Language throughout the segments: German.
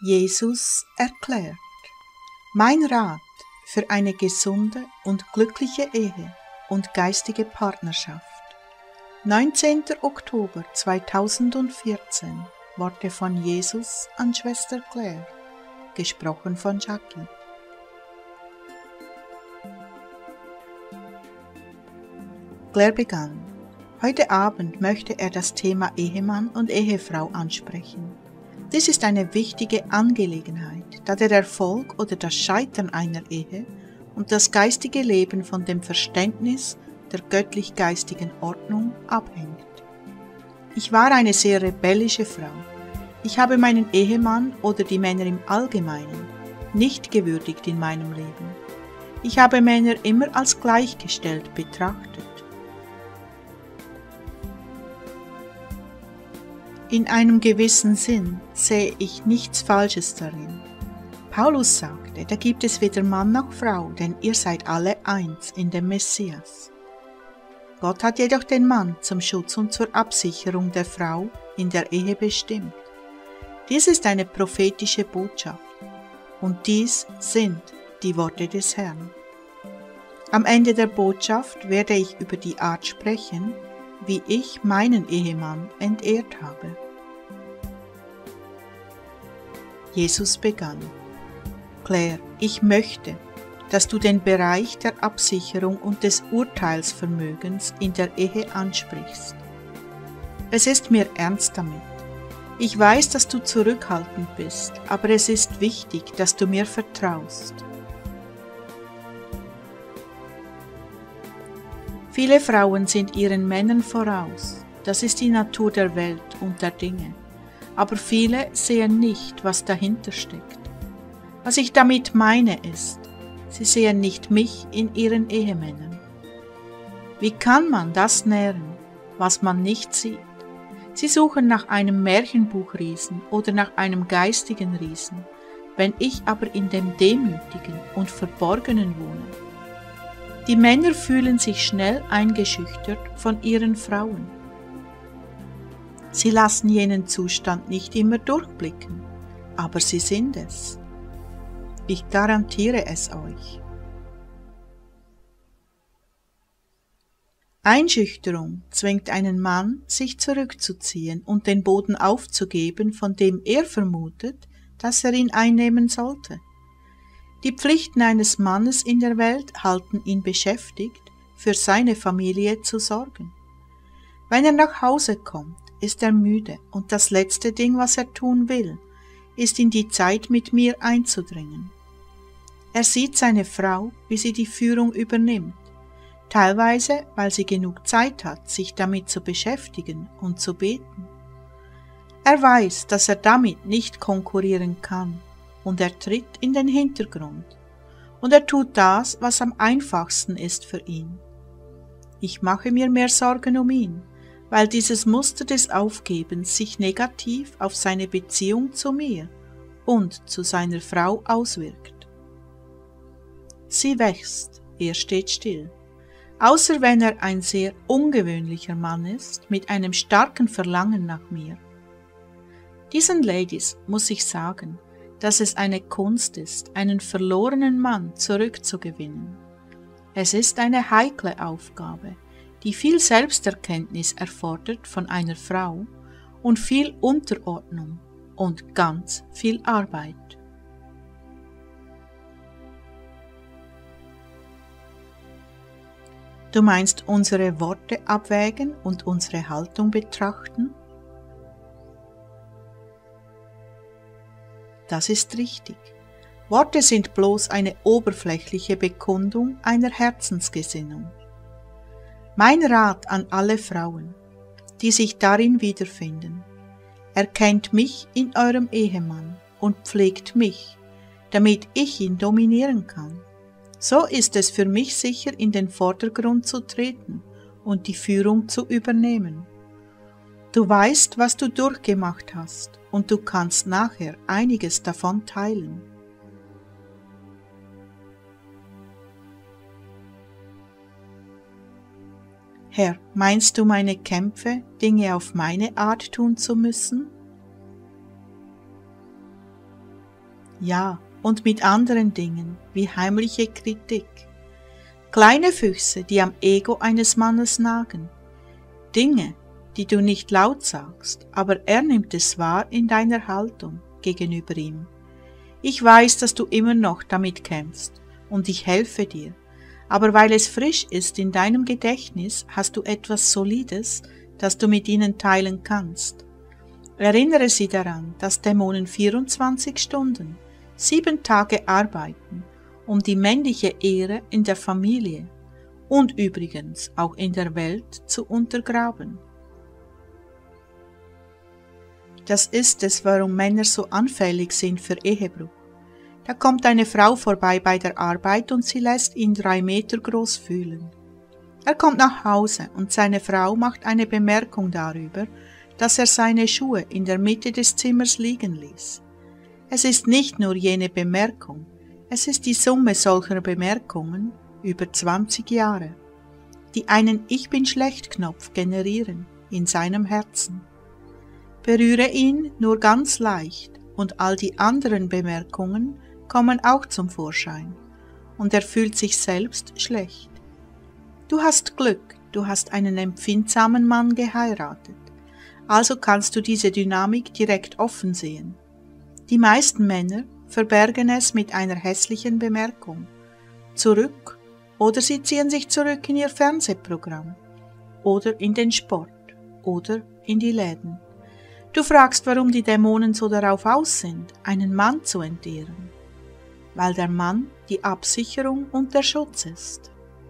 Jesus erklärt. Mein Rat für eine gesunde und glückliche Ehe und geistige Partnerschaft. 19. Oktober 2014. Worte von Jesus an Schwester Claire. Gesprochen von Jackie. Claire begann. Heute Abend möchte er das Thema Ehemann und Ehefrau ansprechen. Dies ist eine wichtige Angelegenheit, da der Erfolg oder das Scheitern einer Ehe und das geistige Leben von dem Verständnis der göttlich-geistigen Ordnung abhängt. Ich war eine sehr rebellische Frau. Ich habe meinen Ehemann oder die Männer im Allgemeinen nicht gewürdigt in meinem Leben. Ich habe Männer immer als gleichgestellt betrachtet. In einem gewissen Sinn sehe ich nichts Falsches darin. Paulus sagte, da gibt es weder Mann noch Frau, denn ihr seid alle eins in dem Messias. Gott hat jedoch den Mann zum Schutz und zur Absicherung der Frau in der Ehe bestimmt. Dies ist eine prophetische Botschaft und dies sind die Worte des Herrn. Am Ende der Botschaft werde ich über die Art sprechen, wie ich meinen Ehemann entehrt habe. Jesus begann. Claire, ich möchte, dass du den Bereich der Absicherung und des Urteilsvermögens in der Ehe ansprichst. Es ist mir ernst damit. Ich weiß, dass du zurückhaltend bist, aber es ist wichtig, dass du mir vertraust. Viele Frauen sind ihren Männern voraus. Das ist die Natur der Welt und der Dinge. Aber viele sehen nicht, was dahinter steckt. Was ich damit meine ist, sie sehen nicht mich in ihren Ehemännern. Wie kann man das nähren, was man nicht sieht? Sie suchen nach einem Märchenbuchriesen oder nach einem geistigen Riesen, wenn ich aber in dem Demütigen und Verborgenen wohne. Die Männer fühlen sich schnell eingeschüchtert von ihren Frauen. Sie lassen jenen Zustand nicht immer durchblicken, aber sie sind es. Ich garantiere es euch. Einschüchterung zwingt einen Mann, sich zurückzuziehen und den Boden aufzugeben, von dem er vermutet, dass er ihn einnehmen sollte. Die Pflichten eines Mannes in der Welt halten ihn beschäftigt, für seine Familie zu sorgen. Wenn er nach Hause kommt, ist er müde und das letzte Ding, was er tun will, ist in die Zeit mit mir einzudringen. Er sieht seine Frau, wie sie die Führung übernimmt, teilweise, weil sie genug Zeit hat, sich damit zu beschäftigen und zu beten. Er weiß, dass er damit nicht konkurrieren kann und er tritt in den Hintergrund und er tut das, was am einfachsten ist für ihn. Ich mache mir mehr Sorgen um ihn, weil dieses Muster des Aufgebens sich negativ auf seine Beziehung zu mir und zu seiner Frau auswirkt. Sie wächst, er steht still, außer wenn er ein sehr ungewöhnlicher Mann ist, mit einem starken Verlangen nach mir. Diesen Ladies muss ich sagen, dass es eine Kunst ist, einen verlorenen Mann zurückzugewinnen. Es ist eine heikle Aufgabe, die viel Selbsterkenntnis erfordert von einer Frau und viel Unterordnung und ganz viel Arbeit. Du meinst unsere Worte abwägen und unsere Haltung betrachten? Das ist richtig. Worte sind bloß eine oberflächliche Bekundung einer Herzensgesinnung. Mein Rat an alle Frauen, die sich darin wiederfinden: Erkennt mich in eurem Ehemann und pflegt mich, damit ich ihn dominieren kann. So ist es für mich sicher, in den Vordergrund zu treten und die Führung zu übernehmen. Du weißt, was du durchgemacht hast, und du kannst nachher einiges davon teilen. Herr, meinst du meine Kämpfe, Dinge auf meine Art tun zu müssen? Ja, und mit anderen Dingen, wie heimliche Kritik. Kleine Füchse, die am Ego eines Mannes nagen. Dinge, die du nicht laut sagst, aber er nimmt es wahr in deiner Haltung gegenüber ihm. Ich weiß, dass du immer noch damit kämpfst und ich helfe dir, aber weil es frisch ist in deinem Gedächtnis, hast du etwas Solides, das du mit ihnen teilen kannst. Erinnere sie daran, dass Dämonen 24 Stunden, 7 Tage arbeiten, um die männliche Ehre in der Familie und übrigens auch in der Welt zu untergraben. Das ist es, warum Männer so anfällig sind für Ehebruch. Da kommt eine Frau vorbei bei der Arbeit und sie lässt ihn 3 Meter groß fühlen. Er kommt nach Hause und seine Frau macht eine Bemerkung darüber, dass er seine Schuhe in der Mitte des Zimmers liegen ließ. Es ist nicht nur jene Bemerkung, es ist die Summe solcher Bemerkungen über 20 Jahre, die einen Ich-bin-schlecht-Knopf generieren in seinem Herzen. Berühre ihn nur ganz leicht und all die anderen Bemerkungen kommen auch zum Vorschein und er fühlt sich selbst schlecht. Du hast Glück, du hast einen empfindsamen Mann geheiratet, also kannst du diese Dynamik direkt offen sehen. Die meisten Männer verbergen es mit einer hässlichen Bemerkung, zurück oder sie ziehen sich zurück in ihr Fernsehprogramm oder in den Sport oder in die Läden. Du fragst, warum die Dämonen so darauf aus sind, einen Mann zu entehren. Weil der Mann die Absicherung und der Schutz ist.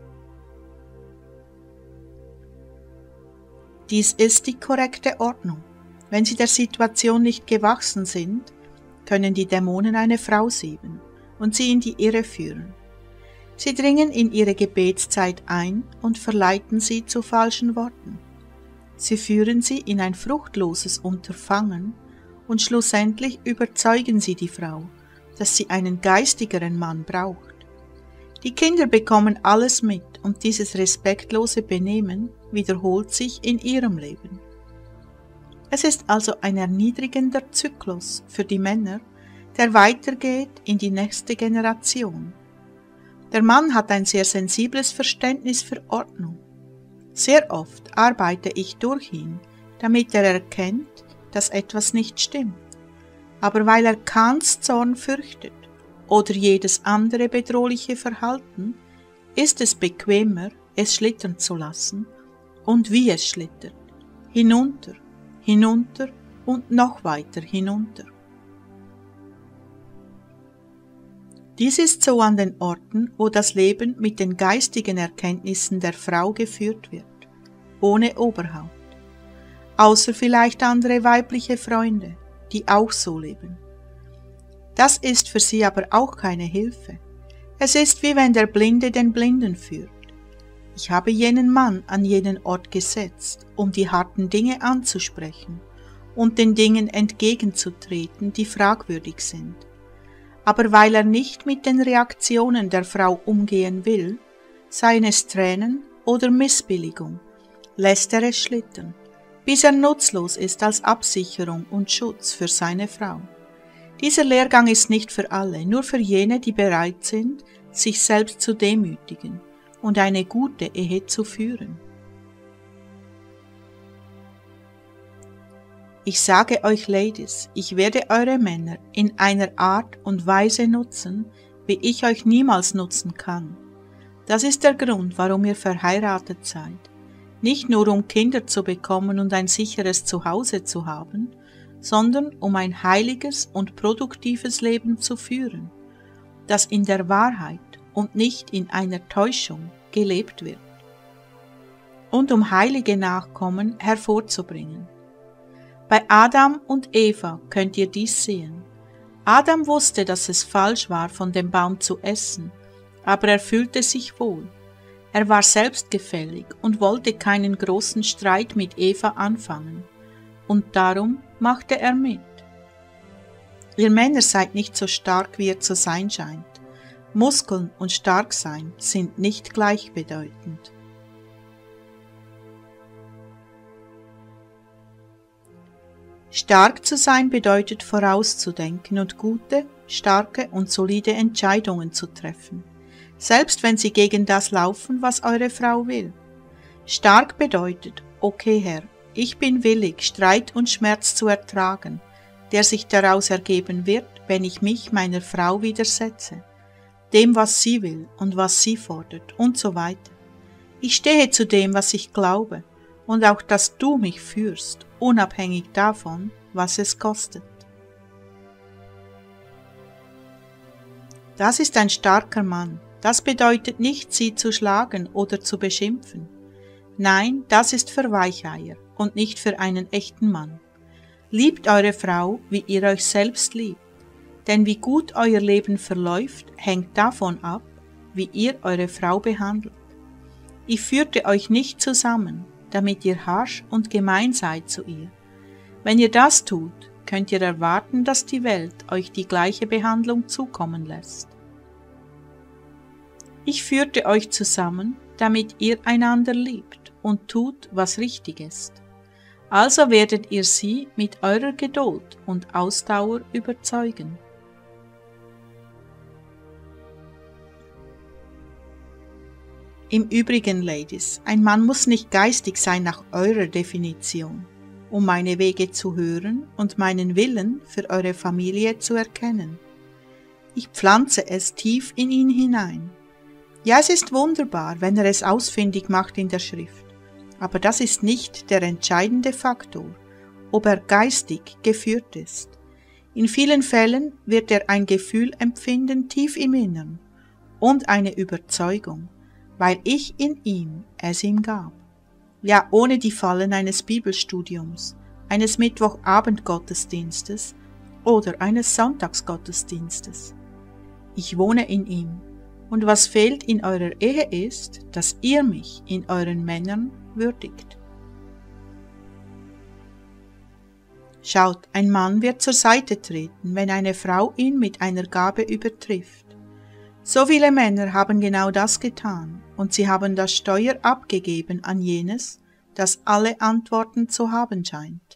Dies ist die korrekte Ordnung. Wenn sie der Situation nicht gewachsen sind, können die Dämonen eine Frau sieben und sie in die Irre führen. Sie dringen in ihre Gebetszeit ein und verleiten sie zu falschen Worten. Sie führen sie in ein fruchtloses Unterfangen und schlussendlich überzeugen sie die Frau, dass sie einen geistigeren Mann braucht. Die Kinder bekommen alles mit und dieses respektlose Benehmen wiederholt sich in ihrem Leben. Es ist also ein erniedrigender Zyklus für die Männer, der weitergeht in die nächste Generation. Der Mann hat ein sehr sensibles Verständnis für Ordnung. Sehr oft arbeite ich durch ihn, damit er erkennt, dass etwas nicht stimmt. Aber weil er Khans Zorn fürchtet oder jedes andere bedrohliche Verhalten, ist es bequemer, es schlittern zu lassen und wie es schlittert, hinunter, hinunter und noch weiter hinunter. Dies ist so an den Orten, wo das Leben mit den geistigen Erkenntnissen der Frau geführt wird, ohne Oberhaupt, außer vielleicht andere weibliche Freunde, die auch so leben. Das ist für sie aber auch keine Hilfe. Es ist wie wenn der Blinde den Blinden führt. Ich habe jenen Mann an jenen Ort gesetzt, um die harten Dinge anzusprechen und den Dingen entgegenzutreten, die fragwürdig sind. Aber weil er nicht mit den Reaktionen der Frau umgehen will, seien es Tränen oder Missbilligung, lässt er es schlittern, bis er nutzlos ist als Absicherung und Schutz für seine Frau. Dieser Lehrgang ist nicht für alle, nur für jene, die bereit sind, sich selbst zu demütigen und eine gute Ehe zu führen. Ich sage euch, Ladies, ich werde eure Männer in einer Art und Weise nutzen, wie ich euch niemals nutzen kann. Das ist der Grund, warum ihr verheiratet seid. Nicht nur um Kinder zu bekommen und ein sicheres Zuhause zu haben, sondern um ein heiliges und produktives Leben zu führen, das in der Wahrheit und nicht in einer Täuschung gelebt wird. Und um heilige Nachkommen hervorzubringen. Bei Adam und Eva könnt ihr dies sehen. Adam wusste, dass es falsch war, von dem Baum zu essen, aber er fühlte sich wohl. Er war selbstgefällig und wollte keinen großen Streit mit Eva anfangen, und darum machte er mit. Ihr Männer seid nicht so stark, wie ihr zu sein scheint. Muskeln und stark sein sind nicht gleichbedeutend. Stark zu sein bedeutet vorauszudenken und gute starke und solide Entscheidungen zu treffen, selbst wenn sie gegen das laufen, was eure Frau will. Stark bedeutet, okay Herr, ich bin willig, Streit und Schmerz zu ertragen, der sich daraus ergeben wird, wenn ich mich meiner Frau widersetze, dem, was sie will und was sie fordert und so weiter. Ich stehe zu dem, was ich glaube, und auch, dass du mich führst, unabhängig davon, was es kostet. Das ist ein starker Mann. Das bedeutet nicht, sie zu schlagen oder zu beschimpfen. Nein, das ist für Weicheier und nicht für einen echten Mann. Liebt eure Frau, wie ihr euch selbst liebt, denn wie gut euer Leben verläuft, hängt davon ab, wie ihr eure Frau behandelt. Ich führte euch nicht zusammen, damit ihr harsch und gemein seid zu ihr. Wenn ihr das tut, könnt ihr erwarten, dass die Welt euch die gleiche Behandlung zukommen lässt. Ich führte euch zusammen, damit ihr einander liebt und tut, was richtig ist. Also werdet ihr sie mit eurer Geduld und Ausdauer überzeugen. Im Übrigen, Ladies, ein Mann muss nicht geistig sein nach eurer Definition, um meine Wege zu hören und meinen Willen für eure Familie zu erkennen. Ich pflanze es tief in ihn hinein. Ja, es ist wunderbar, wenn er es ausfindig macht in der Schrift, aber das ist nicht der entscheidende Faktor, ob er geistig geführt ist. In vielen Fällen wird er ein Gefühl empfinden tief im Innern und eine Überzeugung, weil ich in ihm es ihm gab. Ja, ohne die Fallen eines Bibelstudiums, eines Mittwochabendgottesdienstes oder eines Sonntagsgottesdienstes. Ich wohne in ihm, und was fehlt in eurer Ehe ist, dass ihr mich in euren Männern würdigt. Schaut, ein Mann wird zur Seite treten, wenn eine Frau ihn mit einer Gabe übertrifft. So viele Männer haben genau das getan, und sie haben das Steuer abgegeben an jenes, das alle Antworten zu haben scheint.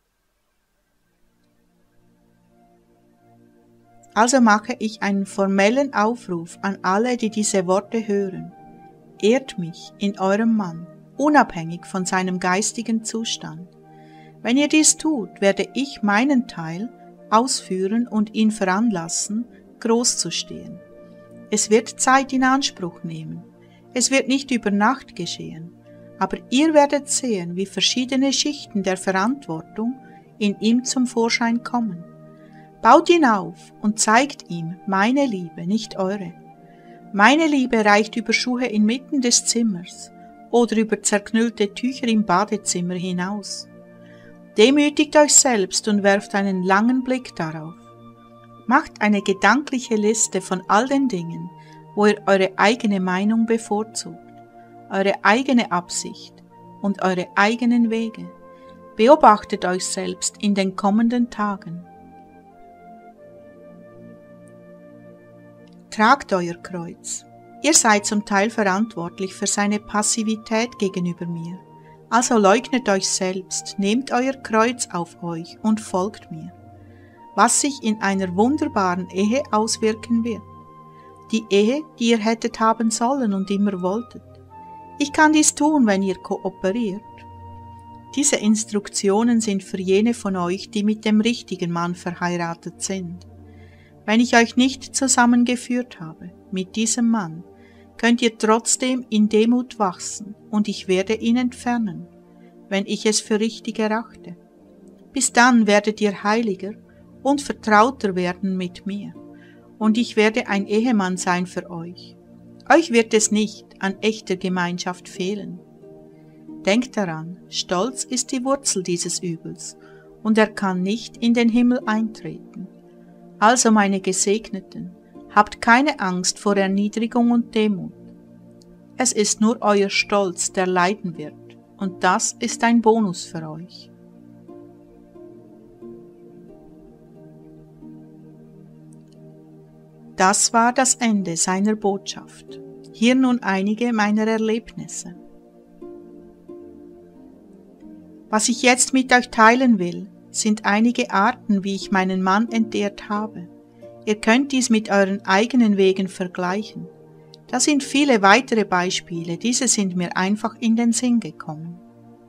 Also mache ich einen formellen Aufruf an alle, die diese Worte hören. Ehrt mich in eurem Mann, unabhängig von seinem geistigen Zustand. Wenn ihr dies tut, werde ich meinen Teil ausführen und ihn veranlassen, groß zu stehen. Es wird Zeit in Anspruch nehmen. Es wird nicht über Nacht geschehen, aber ihr werdet sehen, wie verschiedene Schichten der Verantwortung in ihm zum Vorschein kommen. Baut ihn auf und zeigt ihm meine Liebe, nicht eure. Meine Liebe reicht über Schuhe inmitten des Zimmers oder über zerknüllte Tücher im Badezimmer hinaus. Demütigt euch selbst und werft einen langen Blick darauf. Macht eine gedankliche Liste von all den Dingen, wo ihr eure eigene Meinung bevorzugt, eure eigene Absicht und eure eigenen Wege. Beobachtet euch selbst in den kommenden Tagen. Tragt euer Kreuz. Ihr seid zum Teil verantwortlich für seine Passivität gegenüber mir. Also leugnet euch selbst, nehmt euer Kreuz auf euch und folgt mir. Was sich in einer wunderbaren Ehe auswirken wird. Die Ehe, die ihr hättet haben sollen und immer wolltet. Ich kann dies tun, wenn ihr kooperiert. Diese Instruktionen sind für jene von euch, die mit dem richtigen Mann verheiratet sind. Wenn ich euch nicht zusammengeführt habe mit diesem Mann, könnt ihr trotzdem in Demut wachsen und ich werde ihn entfernen, wenn ich es für richtig erachte. Bis dann werdet ihr heiliger und vertrauter werden mit mir, und ich werde ein Ehemann sein für euch. Euch wird es nicht an echter Gemeinschaft fehlen. Denkt daran, Stolz ist die Wurzel dieses Übels, und er kann nicht in den Himmel eintreten. Also meine Gesegneten, habt keine Angst vor Erniedrigung und Demut. Es ist nur euer Stolz, der leiden wird, und das ist ein Bonus für euch. Das war das Ende seiner Botschaft. Hier nun einige meiner Erlebnisse. Was ich jetzt mit euch teilen will, sind einige Arten, wie ich meinen Mann entehrt habe. Ihr könnt dies mit euren eigenen Wegen vergleichen. Da sind viele weitere Beispiele, diese sind mir einfach in den Sinn gekommen.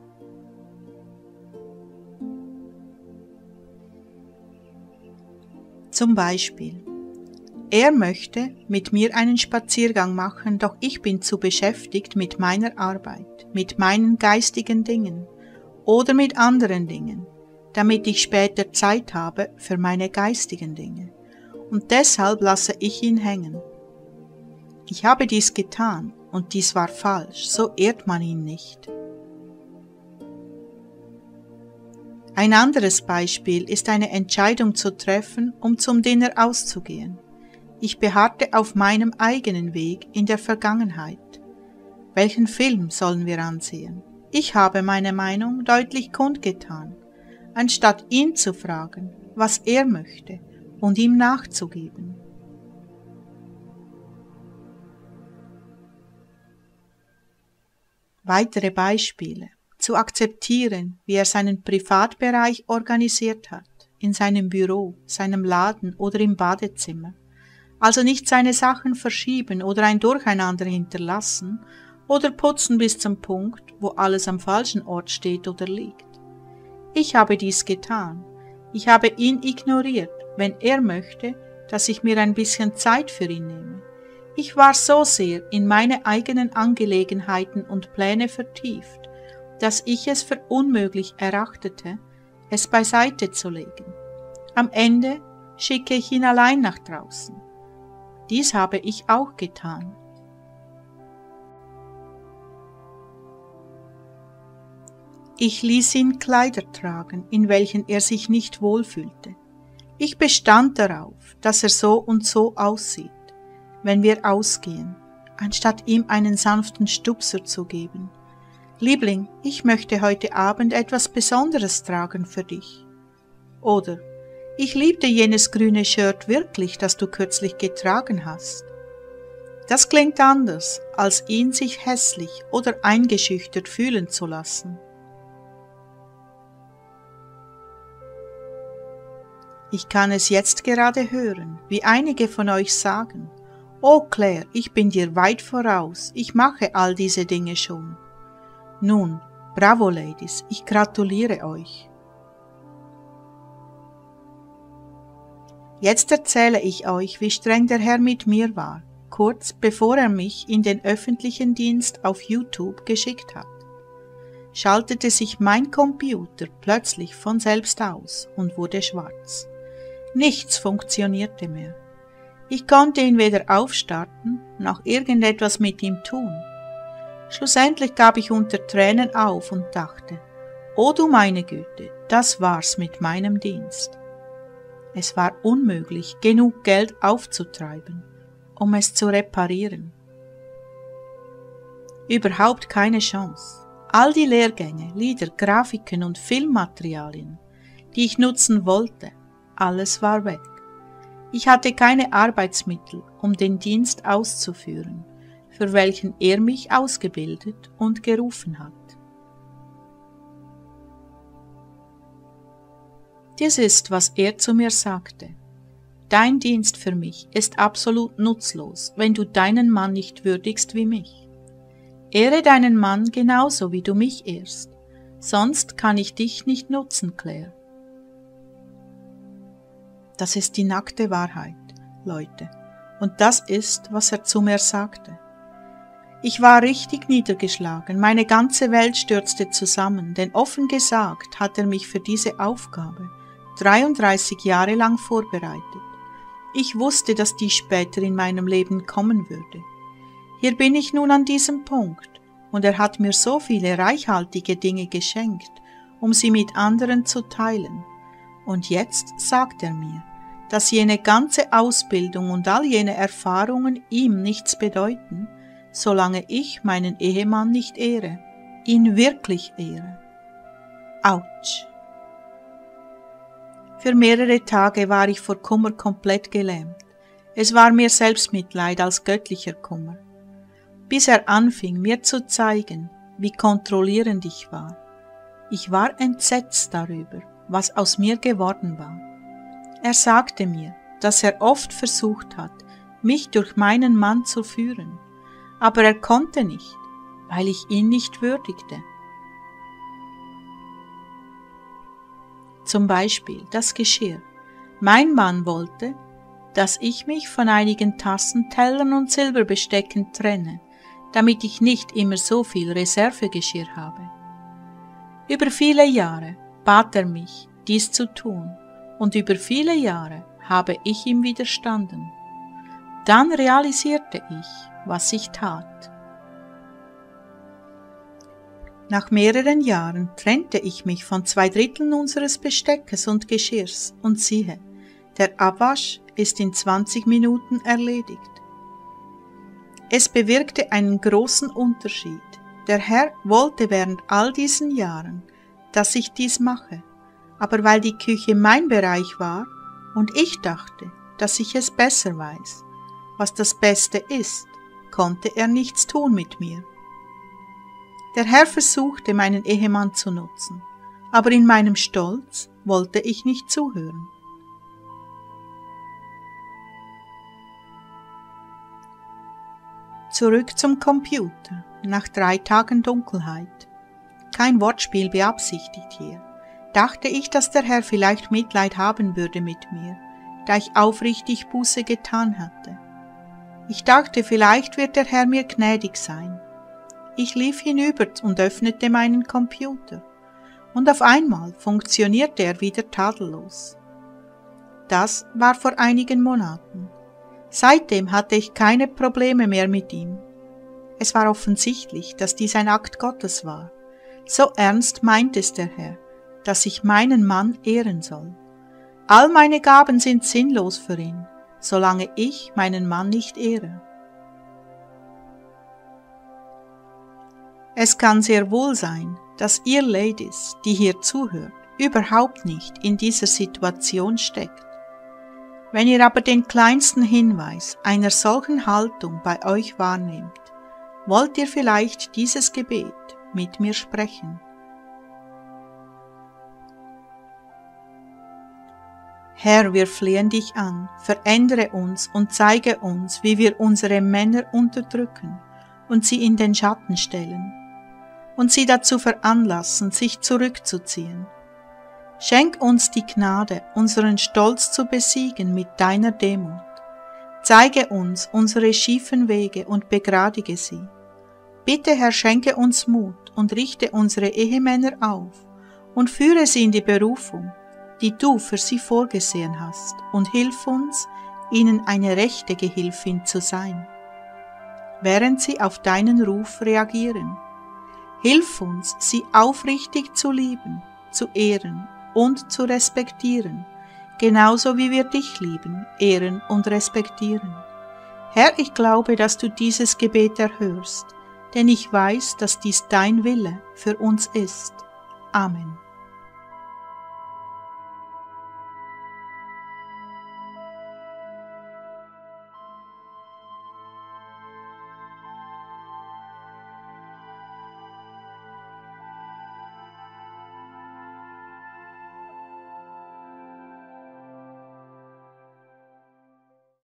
Zum Beispiel: Er möchte mit mir einen Spaziergang machen, doch ich bin zu beschäftigt mit meiner Arbeit, mit meinen geistigen Dingen oder mit anderen Dingen, damit ich später Zeit habe für meine geistigen Dinge. Und deshalb lasse ich ihn hängen. Ich habe dies getan und dies war falsch, so ehrt man ihn nicht. Ein anderes Beispiel ist eine Entscheidung zu treffen, um zum Dinner auszugehen. Ich beharrte auf meinem eigenen Weg in der Vergangenheit. Welchen Film sollen wir ansehen? Ich habe meine Meinung deutlich kundgetan, anstatt ihn zu fragen, was er möchte, und ihm nachzugeben. Weitere Beispiele: Zu akzeptieren, wie er seinen Privatbereich organisiert hat, in seinem Büro, seinem Laden oder im Badezimmer. Also nicht seine Sachen verschieben oder ein Durcheinander hinterlassen oder putzen bis zum Punkt, wo alles am falschen Ort steht oder liegt. Ich habe dies getan. Ich habe ihn ignoriert, wenn er möchte, dass ich mir ein bisschen Zeit für ihn nehme. Ich war so sehr in meine eigenen Angelegenheiten und Pläne vertieft, dass ich es für unmöglich erachtete, es beiseite zu legen. Am Ende schicke ich ihn allein nach draußen. Dies habe ich auch getan. Ich ließ ihn Kleider tragen, in welchen er sich nicht wohlfühlte. Ich bestand darauf, dass er so und so aussieht, wenn wir ausgehen, anstatt ihm einen sanften Stupser zu geben. Liebling, ich möchte heute Abend etwas Besonderes tragen für dich. Oder: Ich liebte jenes grüne Shirt wirklich, das du kürzlich getragen hast. Das klingt anders, als ihn sich hässlich oder eingeschüchtert fühlen zu lassen. Ich kann es jetzt gerade hören, wie einige von euch sagen: Oh Claire, ich bin dir weit voraus, ich mache all diese Dinge schon. Nun, bravo Ladies, ich gratuliere euch. Jetzt erzähle ich euch, wie streng der Herr mit mir war, kurz bevor er mich in den öffentlichen Dienst auf YouTube geschickt hat. Schaltete sich mein Computer plötzlich von selbst aus und wurde schwarz. Nichts funktionierte mehr. Ich konnte ihn weder aufstarten, noch irgendetwas mit ihm tun. Schlussendlich gab ich unter Tränen auf und dachte: Oh du meine Güte, das war's mit meinem Dienst. Es war unmöglich, genug Geld aufzutreiben, um es zu reparieren. Überhaupt keine Chance. All die Lehrgänge, Lieder, Grafiken und Filmmaterialien, die ich nutzen wollte, alles war weg. Ich hatte keine Arbeitsmittel, um den Dienst auszuführen, für welchen er mich ausgebildet und gerufen hat. Dies ist, was er zu mir sagte: Dein Dienst für mich ist absolut nutzlos, wenn du deinen Mann nicht würdigst wie mich. Ehre deinen Mann genauso, wie du mich ehrst, sonst kann ich dich nicht nutzen, Claire. Das ist die nackte Wahrheit, Leute, und das ist, was er zu mir sagte. Ich war richtig niedergeschlagen, meine ganze Welt stürzte zusammen, denn offen gesagt hat er mich für diese Aufgabe 33 Jahre lang vorbereitet. Ich wusste, dass dies später in meinem Leben kommen würde. Hier bin ich nun an diesem Punkt, und er hat mir so viele reichhaltige Dinge geschenkt, um sie mit anderen zu teilen. Und jetzt sagt er mir, dass jene ganze Ausbildung und all jene Erfahrungen ihm nichts bedeuten, solange ich meinen Ehemann nicht ehre, ihn wirklich ehre. Autsch! Für mehrere Tage war ich vor Kummer komplett gelähmt. Es war mir Selbstmitleid als göttlicher Kummer. Bis er anfing, mir zu zeigen, wie kontrollierend ich war. Ich war entsetzt darüber, was aus mir geworden war. Er sagte mir, dass er oft versucht hat, mich durch meinen Mann zu führen, aber er konnte nicht, weil ich ihn nicht würdigte. Zum Beispiel das Geschirr. Mein Mann wollte, dass ich mich von einigen Tassen, Tellern und Silberbestecken trenne, damit ich nicht immer so viel Reservegeschirr habe. Über viele Jahre bat er mich, dies zu tun, und über viele Jahre habe ich ihm widerstanden. Dann realisierte ich, was ich tat. Nach mehreren Jahren trennte ich mich von 2/3 unseres Besteckes und Geschirrs und siehe, der Abwasch ist in 20 Minuten erledigt. Es bewirkte einen großen Unterschied. Der Herr wollte während all diesen Jahren, dass ich dies mache, aber weil die Küche mein Bereich war und ich dachte, dass ich es besser weiß, was das Beste ist, konnte er nichts tun mit mir. Der Herr versuchte, meinen Ehemann zu nutzen, aber in meinem Stolz wollte ich nicht zuhören. Zurück zum Computer, nach 3 Tagen Dunkelheit. Kein Wortspiel beabsichtigt hier. Dachte ich, dass der Herr vielleicht Mitleid haben würde mit mir, da ich aufrichtig Buße getan hatte. Ich dachte, vielleicht wird der Herr mir gnädig sein. Ich lief hinüber und öffnete meinen Computer, und auf einmal funktionierte er wieder tadellos. Das war vor einigen Monaten. Seitdem hatte ich keine Probleme mehr mit ihm. Es war offensichtlich, dass dies ein Akt Gottes war. So ernst meint es der Herr, dass ich meinen Mann ehren soll. All meine Gaben sind sinnlos für ihn, solange ich meinen Mann nicht ehre. Es kann sehr wohl sein, dass ihr Ladies, die hier zuhört, überhaupt nicht in dieser Situation steckt. Wenn ihr aber den kleinsten Hinweis einer solchen Haltung bei euch wahrnehmt, wollt ihr vielleicht dieses Gebet mit mir sprechen. Herr, wir flehen dich an, verändere uns und zeige uns, wie wir unsere Männer unterdrücken und sie in den Schatten stellen und sie dazu veranlassen, sich zurückzuziehen. Schenk uns die Gnade, unseren Stolz zu besiegen mit deiner Demut. Zeige uns unsere schiefen Wege und begradige sie. Bitte, Herr, schenke uns Mut und richte unsere Ehemänner auf und führe sie in die Berufung, die du für sie vorgesehen hast, und hilf uns, ihnen eine rechte Gehilfin zu sein, während sie auf deinen Ruf reagieren. Hilf uns, sie aufrichtig zu lieben, zu ehren und zu respektieren, genauso wie wir dich lieben, ehren und respektieren. Herr, ich glaube, dass du dieses Gebet erhörst, denn ich weiß, dass dies dein Wille für uns ist. Amen.